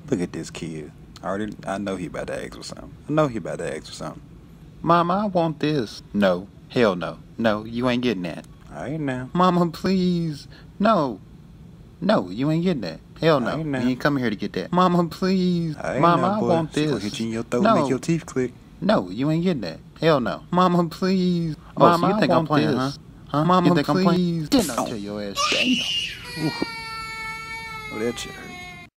Look at this kid. I know he about to ask for something. I know he about to ask for something. Mama, I want this. No. Hell no. No, you ain't getting that. Alright now. Mama, please. No. No, you ain't getting that. Hell no. You ain't coming here to get that. Mama, please. Mama, I want this. Gonna hit you in your throat and make your teeth click. No, you ain't getting that. Hell no. Mama, please. Oh, Mama, so you think I'm playing, huh? Mama, you think please. I'm playing? Get out to your ass. Damn. Ooh. Oh, that shit hurt.